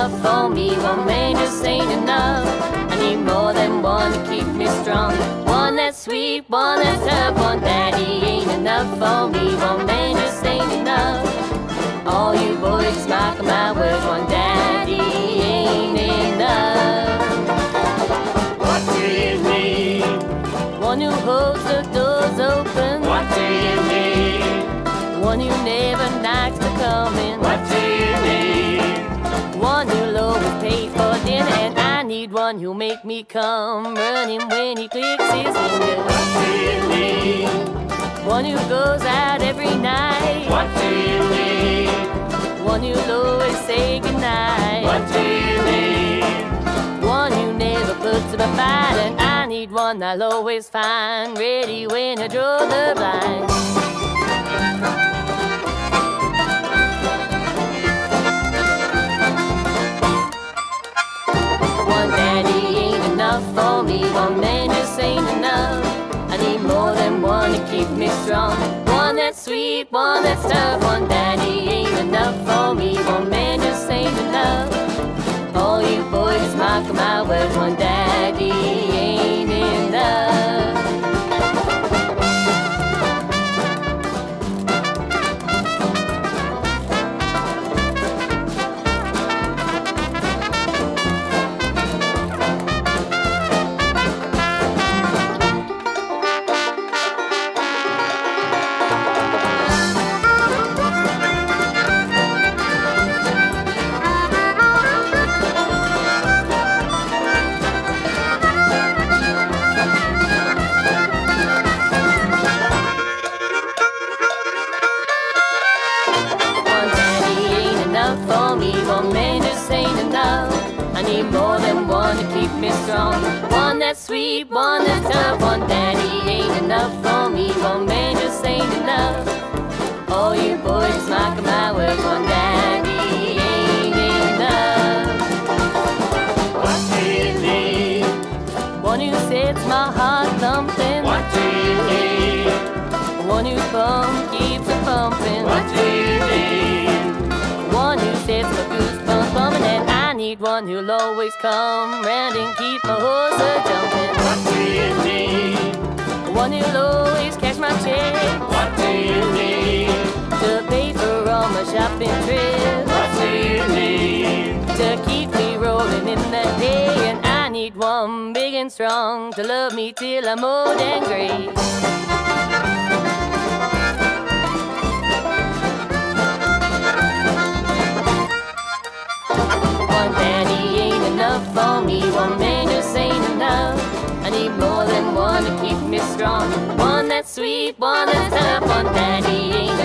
enough for me. One man just ain't enough. I need more than one to keep me strong. One that's sweet, one that's tough. One daddy ain't enough for me. One man just ain't enough. All you boys mark my words. One daddy ain't enough. What do you need? One who holds the doors open. What do you need? One who never knocks to come in. What do you need? One who'll always pay for dinner. And I need one who'll make me come running when he clicks his fingers. What do you need? One who goes out every night. What do you need? One who'll always say goodnight. What do you need? One who never puts up a fight. And I need one I'll always find ready when I draw the blind. One daddy ain't enough for me. One man just ain't enough. I need more than one to keep me strong. One that's sweet, one that's tough. One daddy ain't enough for me. One man just ain't enough. All you boys mark my words. One daddy ain't enough. For me, one man just ain't enough. I need more than one to keep me strong. One that's sweet, one that's tough. One daddy ain't enough for me. One man just ain't enough. All you boys mark my words. One daddy ain't enough. What do you need? One who sets my heart thumping. What do you need? One whose pump keeps it pumping. What do you need? One who sets my goosebumps bumping. And I need one who'll always come round and keep my horse a-jumping. What do you need? One who'll always cash my check. What do you need? To pay for all my shopping trips. What do you need? To keep me rolling in the hay. And I need one big and strong to love me till I'm old and gray. One daddy ain't enough for me. One man just ain't enough. I need more than one to keep me strong. One that's sweet, one that's tough. One daddy ain't